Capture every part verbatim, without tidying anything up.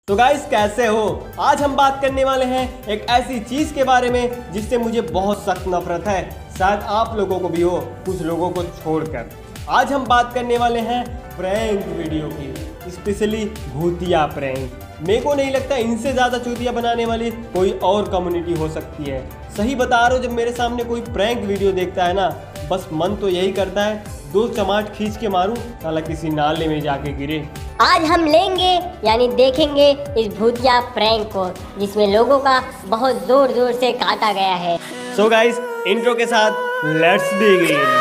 तो गाइस कैसे हो। आज हम बात करने वाले हैं एक ऐसी चीज के बारे में जिससे मुझे बहुत सख्त नफरत है, शायद आप लोगों को भी हो, कुछ लोगों को छोड़कर। आज हम बात करने वाले हैं प्रैंक वीडियो की, स्पेशली भूतिया प्रैंक। मेरे को नहीं लगता इनसे ज़्यादा चूतिया बनाने वाली कोई और कम्युनिटी हो सकती है। सही बता रहा हूँ, जब मेरे सामने कोई प्रैंक वीडियो देखता है ना, बस मन तो यही करता है दो चमाट खींच के मारूं, साला किसी नाले में जाके गिरे। आज हम लेंगे यानी देखेंगे इस भूतिया प्रैंक को, जिसमें लोगों का बहुत जोर जोर से काटा गया है। सो गाइस, इंट्रो के साथ let's begin.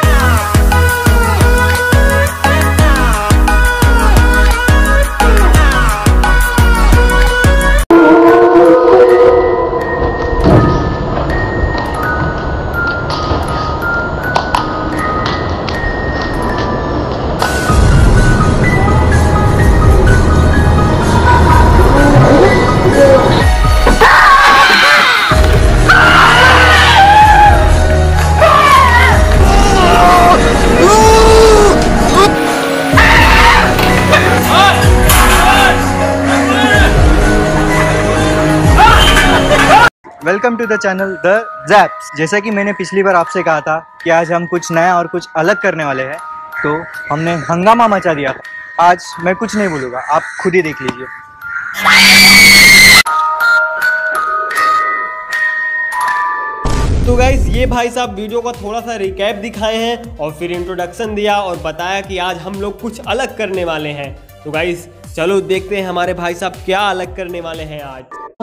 Welcome to the channel the Japs. जैसा कि मैंने पिछली बार आपसे कहा था कि आज हम कुछ नया और कुछ अलग करने वाले हैं, तो हमने हंगामा मचा दिया। आज मैं कुछ नहीं बोलूँगा, आप खुद ही देख लीजिए। तो गाइस, ये भाई साहब वीडियो का थोड़ा सा रिकैप दिखाए हैं और फिर इंट्रोडक्शन दिया और बताया कि आज हम लोग कुछ अलग करने वाले हैं। तो गाइस चलो देखते हैं हमारे भाई साहब क्या अलग करने वाले हैं आज।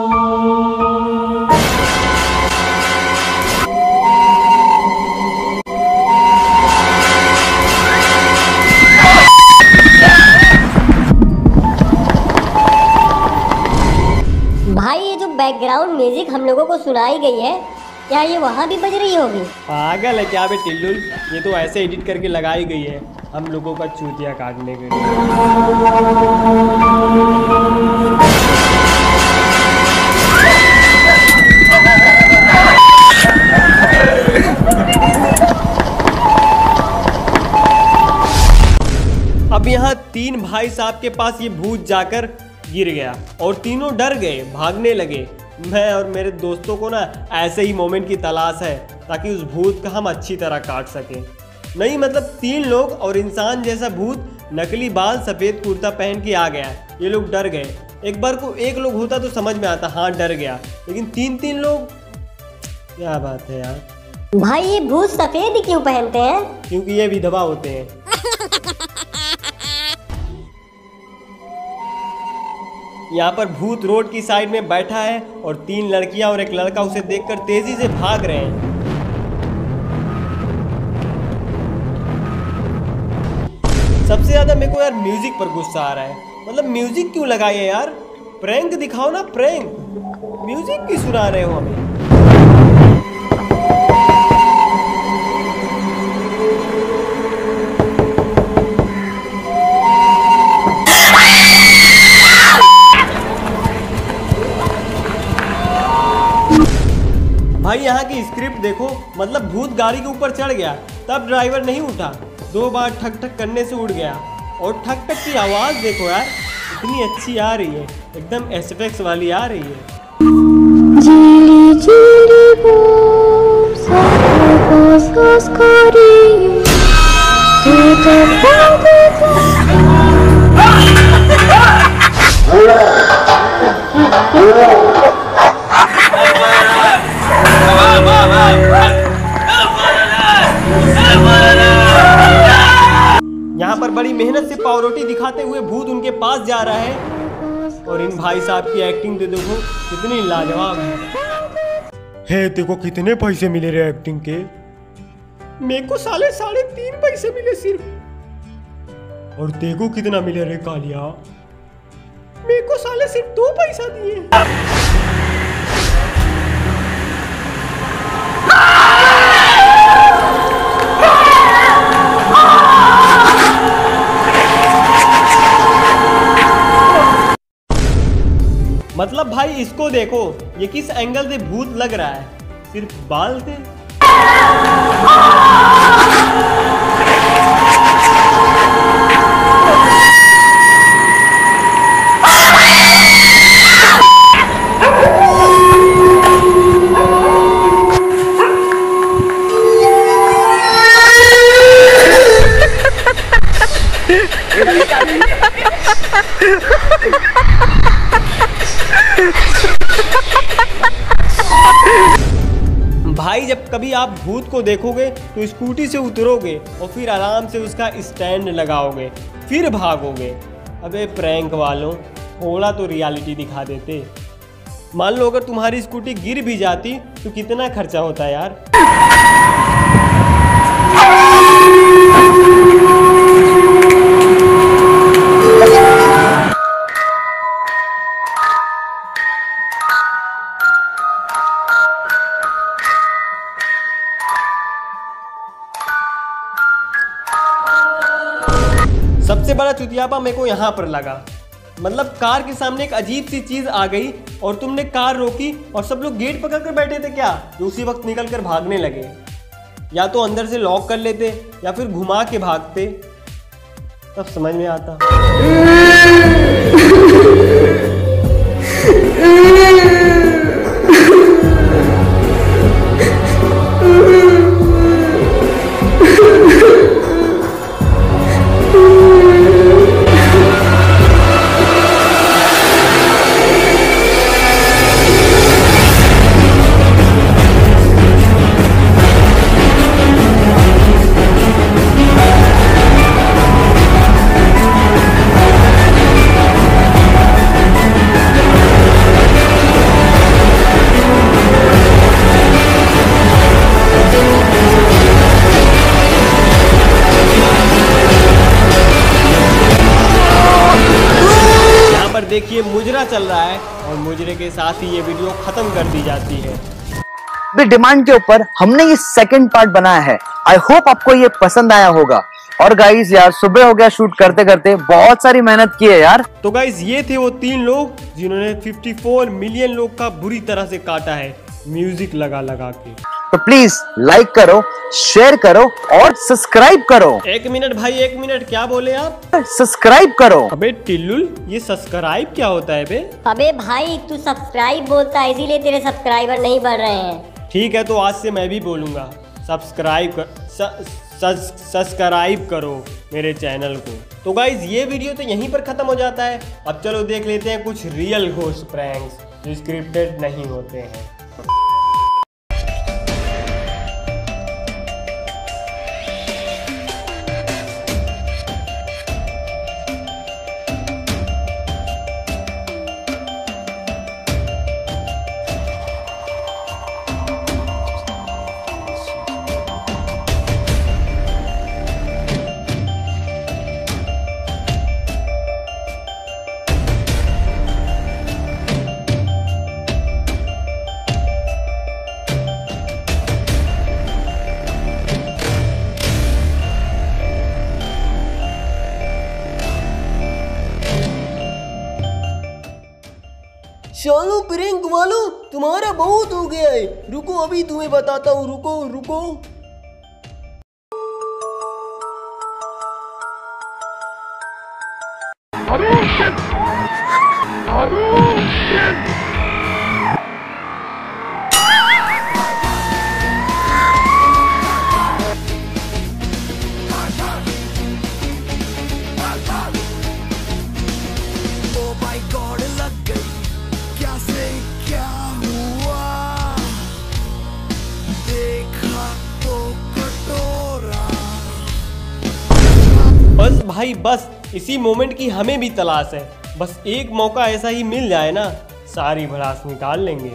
भाई ये जो बैकग्राउंड म्यूजिक हम लोगों को सुनाई गई है, क्या ये वहाँ भी बज रही होगी? पागल है क्या बे टिल्लुल, ये तो ऐसे एडिट करके लगाई गई है हम लोगों का चूतिया काटने के लिए। अब यहाँ तीन भाई साहब के पास ये भूत जाकर गिर गया और तीनों डर गए, भागने लगे। मैं और मेरे दोस्तों को ना ऐसे ही मोमेंट की तलाश है ताकि उस भूत का हम अच्छी तरह काट सकें। नहीं मतलब तीन लोग और इंसान जैसा भूत, नकली बाल, सफ़ेद कुर्ता पहन के आ गया। ये लोग डर गए। एक बार को एक लोग होता तो समझ में आता, हाँ डर गया, लेकिन तीन तीन लोग, क्या बात है यार। भाई ये भूत सफेद ही क्यों पहनते हैं? क्योंकि ये विधवा होते हैं। यहाँ पर भूत रोड की साइड में बैठा है और तीन लड़कियां और एक लड़का उसे देखकर तेजी से भाग रहे हैं। सबसे ज्यादा मेरे को यार म्यूजिक पर गुस्सा आ रहा है। मतलब म्यूजिक क्यों लगाई है यार? प्रैंक दिखाओ ना, प्रैंक। म्यूजिक क्यों सुना रहे हो हमें? भाई यहाँ की स्क्रिप्ट देखो, मतलब भूत गाड़ी के ऊपर चढ़ गया तब ड्राइवर नहीं उठा, दो बार ठक ठक करने से उड़ गया। और ठक ठक की आवाज़ देखो यार, इतनी अच्छी आ रही है, एकदम एसएफएक्स वाली आ रही है। Jiri jiri boom, sakko saskari, यहाँ पर बड़ी मेहनत से पावरोटी दिखाते हुए भूत उनके पास जा रहा है और इन भाई साहब की एक्टिंग तो देखो कितनी लाजवाब है। हे देखो कितने पैसे मिले रे एक्टिंग के। मेरे को साले साढ़े तीन पैसे मिले सिर्फ। और देखो कितना मिले रे कालिया, मेरे को साले सिर्फ दो पैसा दिए। मतलब भाई इसको देखो, ये किस एंगल से भूत लग रहा है, सिर्फ बाल थे। भाई जब कभी आप भूत को देखोगे तो स्कूटी से उतरोगे और फिर आराम से उसका स्टैंड लगाओगे, फिर भागोगे। अबे प्रैंक वालों, थोड़ा तो रियलिटी दिखा देते। मान लो अगर तुम्हारी स्कूटी गिर भी जाती तो कितना खर्चा होता यार। सबसे बड़ा चुतियापा मेरे को यहाँ पर लगा। मतलब कार के सामने एक अजीब सी चीज आ गई और तुमने कार रोकी और सब लोग गेट पकड़ कर बैठे थे क्या, जो उसी वक्त निकल कर भागने लगे। या तो अंदर से लॉक कर लेते या फिर घुमा के भागते, तब समझ में आता। देखिए मुजरा चल रहा है और मुजरे के साथ ही ये वीडियो खत्म कर दी जाती है। डिमांड के ऊपर हमने ये सेकंड पार्ट बनाया है। आई होप आपको ये पसंद आया होगा। और गाइस यार सुबह हो गया शूट करते करते, बहुत सारी मेहनत की है यार। तो गाइस ये थे वो तीन लोग जिन्होंने चौवन मिलियन लोग का बुरी तरह से काटा है म्यूजिक लगा लगा के। तो प्लीज लाइक करो, शेयर करो और सब्सक्राइब करो। एक मिनट भाई, एक मिनट, क्या बोले आप? सब्सक्राइब करो। अबे टिल्लुल, ये सब्सक्राइब क्या होता है बे? अबे भाई तू सब्सक्राइब बोलता है इसीलिए तेरे सब्सक्राइबर नहीं बढ़ रहे हैं। ठीक है तो आज से मैं भी बोलूंगा सब्सक्राइब कर सब्सक्राइब करो मेरे चैनल को। तो गाइज ये वीडियो तो यहीं पर खत्म हो जाता है। अब चलो देख लेते हैं कुछ रियल घोस्ट प्रैंक्स जो स्क्रिप्टेड नहीं होते हैं। चलो प्रैंक वालों, तुम्हारा बहुत हो गया है। रुको अभी तुम्हें बताता हूँ, रुको रुको। बस भाई बस, इसी मोमेंट की हमें भी तलाश है। बस एक मौका ऐसा ही मिल जाए ना, सारी भड़ास निकाल लेंगे।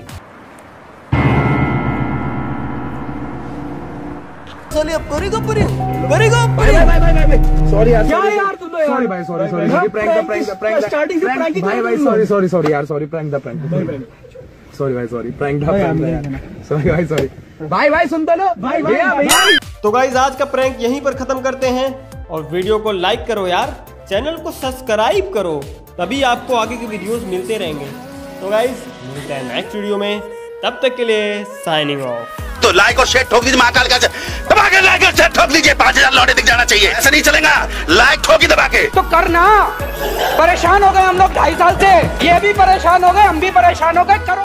साले अब करेगा प्रैंक, करेगा भाई भाई भाई भाई भाई सॉरी यार, क्या यार तू तो सॉरी भाई, sorry sorry prank the prank the prank starting से प्रैंक भाई भाई सॉरी सॉरी सॉरी यार, sorry prank the prank sorry भाई, sorry prank the prank sorry भाई, सॉरी भाई भाई सुन तो लो भाई भैया भैया। तो गाइस आज का प्रैंक यहीं पर खत्म करते हैं और वीडियो को लाइक करो यार, चैनल को सब्सक्राइब करो, तभी आपको आगे की वीडियोस मिलते रहेंगे। तो गाइस मिलते हैं नेक्स्ट वीडियो में, तब तक के लिए साइनिंग ऑफ। तो लाइक और शेयर ठोक दीजिए, महाकाल का दबा के लाइक और शेयर ठोक दीजिए, पांच हजार लौटे दिख जाना चाहिए, ऐसा नहीं चलेगा। लाइक ठोकी दबा के तो करना। परेशान हो गए हम लोग ढाई साल से, ये भी परेशान हो गए, हम भी परेशान हो गए, करो।